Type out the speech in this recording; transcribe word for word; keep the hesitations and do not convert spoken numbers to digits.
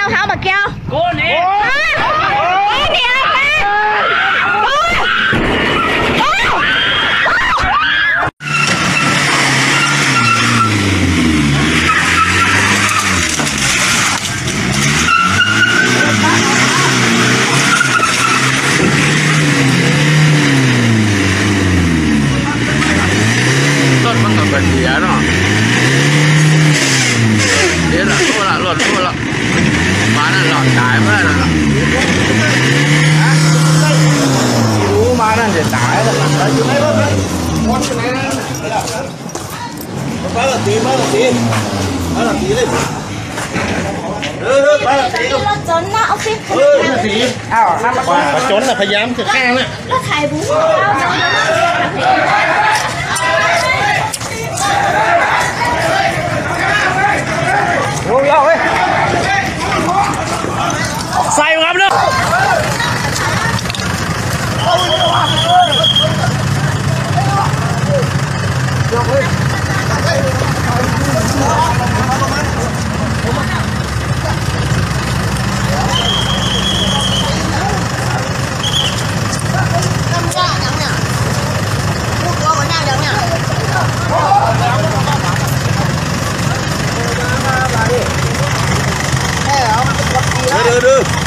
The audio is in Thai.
keo không bà keo cô nè cái gì không ต้นมันก็เป็นเสียเนาะเดี๋ยวละโตละหล่นโตละมานั่นหลอดตายเมื่อนั่นละรู้มานั่นจะตายแล้วมันอยู่ไหนบ้างวันไหนมาละตีมาละตีมาละตีเลยเออมาละตีรถจนนะเอาสิเออมาตีอ้าวข้ามมาจนน่ะพยายามจะฆ่าเนี่ยแล้วไข่บุ้งเราลงยาวเว้ยใส่ครับเนาะเดือดเดือด